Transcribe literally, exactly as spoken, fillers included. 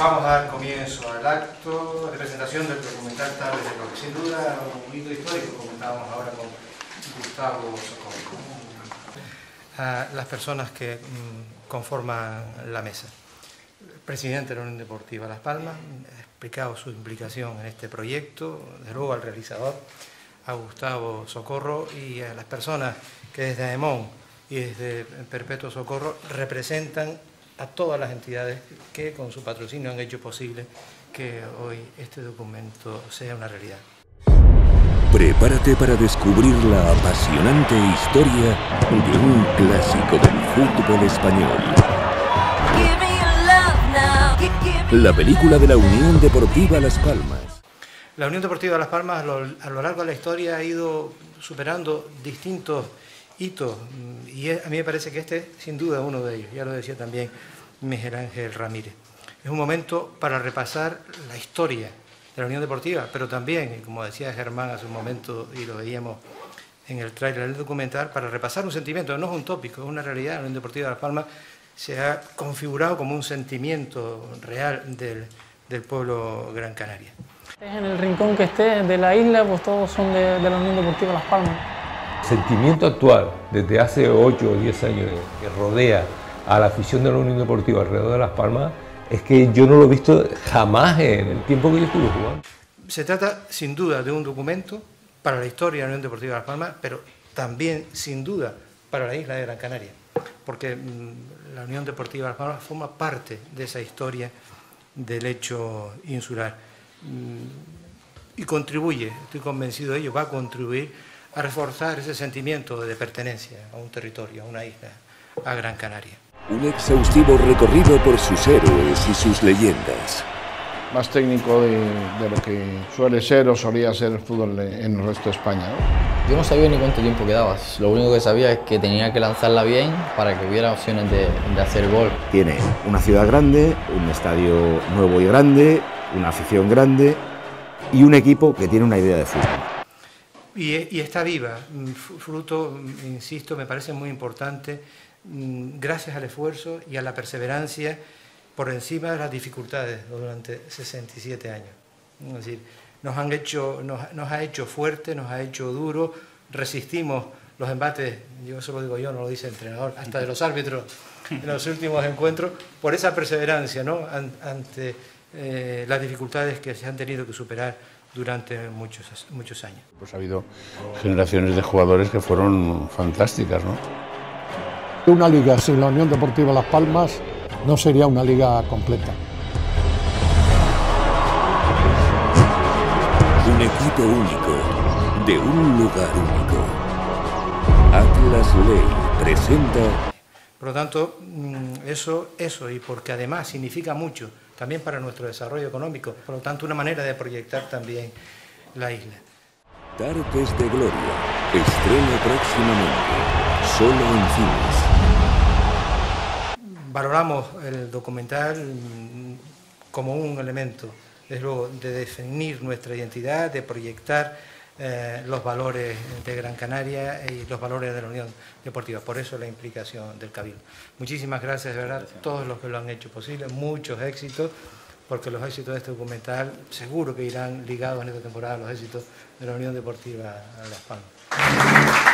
Vamos a dar comienzo al acto de presentación del documental Tardes de Gloria. Sin duda, un hito histórico, comentábamos ahora con Gustavo Socorro. A las personas que mmm, conforman la mesa. El presidente de la Unión Deportiva Las Palmas ha explicado su implicación en este proyecto, de luego al realizador, a Gustavo Socorro, y a las personas que desde AEMON y desde Perpetuo Socorro representan a todas las entidades que con su patrocinio han hecho posible que hoy este documento sea una realidad. Prepárate para descubrir la apasionante historia de un clásico del fútbol español. La película de la Unión Deportiva Las Palmas. La Unión Deportiva Las Palmas a lo, a lo largo de la historia ha ido superando distintos hitos, y a mí me parece que este es sin duda uno de ellos, ya lo decía también Miguel Ángel Ramírez. Es un momento para repasar la historia de la Unión Deportiva, pero también, como decía Germán hace un momento y lo veíamos en el tráiler del documental, para repasar un sentimiento, no es un tópico, es una realidad. La Unión Deportiva de Las Palmas se ha configurado como un sentimiento real del, del pueblo Gran Canaria. En el rincón que esté de la isla, pues todos son de, de la Unión Deportiva Las Palmas. El sentimiento actual, desde hace ocho o diez años, que rodea a la afición de la Unión Deportiva alrededor de Las Palmas, es que yo no lo he visto jamás en el tiempo que yo estuve jugando. Se trata sin duda de un documento para la historia de la Unión Deportiva de Las Palmas, pero también sin duda para la isla de Gran Canaria, porque mmm, la Unión Deportiva de Las Palmas forma parte de esa historia del hecho insular mmm, y contribuye, estoy convencido de ello, va a contribuir a reforzar ese sentimiento de pertenencia a un territorio, a una isla, a Gran Canaria. Un exhaustivo recorrido por sus héroes y sus leyendas. Más técnico de, de lo que suele ser o solía ser el fútbol en el resto de España, ¿no? Yo no sabía ni cuánto tiempo quedabas. Lo único que sabía es que tenía que lanzarla bien para que hubiera opciones de, de hacer gol. Tiene una ciudad grande, un estadio nuevo y grande, una afición grande y un equipo que tiene una idea de fútbol. Y, y está viva, fruto, insisto, me parece muy importante, gracias al esfuerzo y a la perseverancia por encima de las dificultades durante sesenta y siete años. Es decir, nos, han hecho, nos, nos ha hecho fuerte, nos ha hecho duro, resistimos los embates, yo eso lo digo yo, no lo dice el entrenador, hasta de los árbitros en los últimos encuentros, por esa perseverancia, ¿no?, ante eh, las dificultades que se han tenido que superar durante muchos, muchos años. Pues ha habido generaciones de jugadores que fueron fantásticas, ¿no? Una liga sin la Unión Deportiva Las Palmas no sería una liga completa. Un equipo único, de un lugar único. Atlas Ley presenta... Por lo tanto, eso, eso, y porque además significa mucho también para nuestro desarrollo económico, por lo tanto una manera de proyectar también la isla. Tardes de Gloria, estreno próximamente, solo en cines. Valoramos el documental como un elemento, desde luego, de definir nuestra identidad, de proyectar eh, los valores de Gran Canaria y los valores de la Unión Deportiva. Por eso la implicación del Cabildo. Muchísimas gracias, de verdad, a todos los que lo han hecho posible, muchos éxitos, porque los éxitos de este documental seguro que irán ligados en esta temporada a los éxitos de la Unión Deportiva Las Palmas.